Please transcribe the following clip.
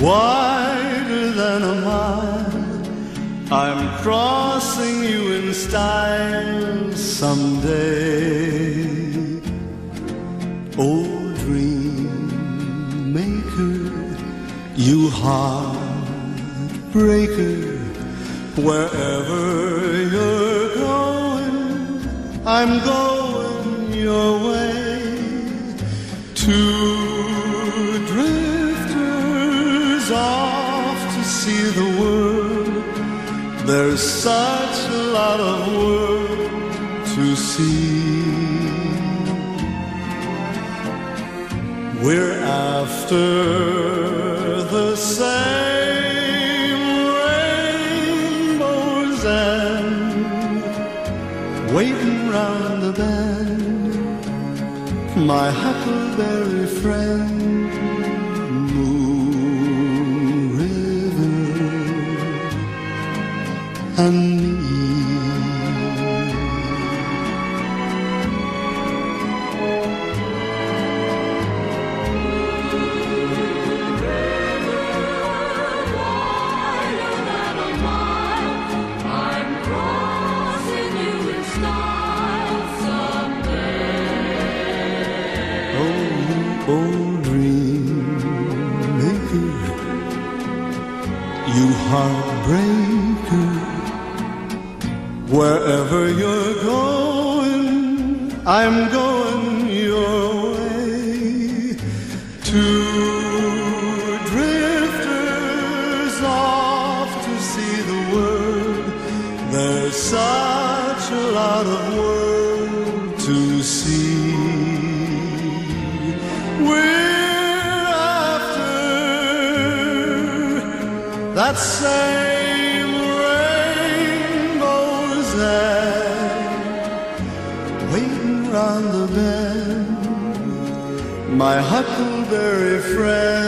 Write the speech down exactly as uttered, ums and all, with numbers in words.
wider than a mile. I'm crossing you in style someday. Oh, dream maker, you heartbreaker, wherever you're going, I'm going your way. Two drifters off to see the world. There's such a lot of world to see. We're after the same rainbow's end, waiting round the bend, my huckleberry friend. Moon River and me. Oh, dream maker, you heartbreaker, wherever you're going, I'm going your way. Two drifters off to see the world. There's such a lot of world to see. We're after that same rainbow's end, waiting round the bend, my huckleberry friend.